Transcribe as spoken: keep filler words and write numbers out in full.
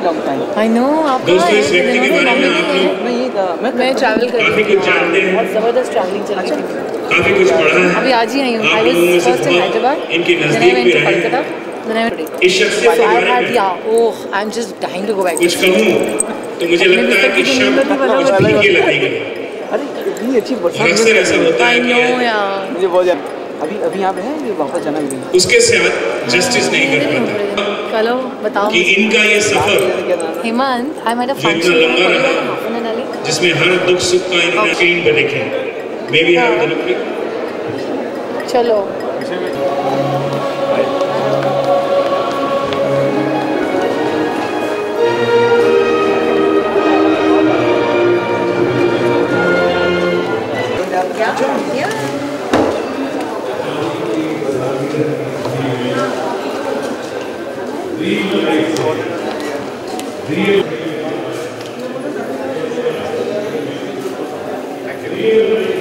long time. I know. आप दोस्तों इस व्यक्ति के बारे में आप लोग मैं ये मैं मैं ट्रैवल कर काफी कुछ जानते हैं, बहुत जबरदस्त ट्रैवलिंग चल रही थी। काफी कुछ पढ़ा है। अभी आज ही आई हूँ। आप I was लोगों में से first in बहुत Hyderabad, इनके then I नजदीक went भी to रहे Kolkata, हैं। then I went to इस शख्सियत So के I've बारे had में yeah. Oh, I'm just dying to go back. कुछ कहूँ तो मुझे लगता है कि शब्द कुछ फीके लगेंगे। अरे इतनी अच्छी बरसात अक्सर ऐसा होता है I know कि यार। मुझे बहुत ज्यादा अभी अभी यहाँ पे है ये वापस जाना भी नहीं। उसके साथ जस्टिस नहीं कर पाता चलो बताओ कि इनका ये सफर हेमंत, I met a जो इतना function लंबा for रहा, half an hour. जिसमें हर दुख सुख का इन्होंने स्क्रीन पे देखे। May be have the look. चलो Real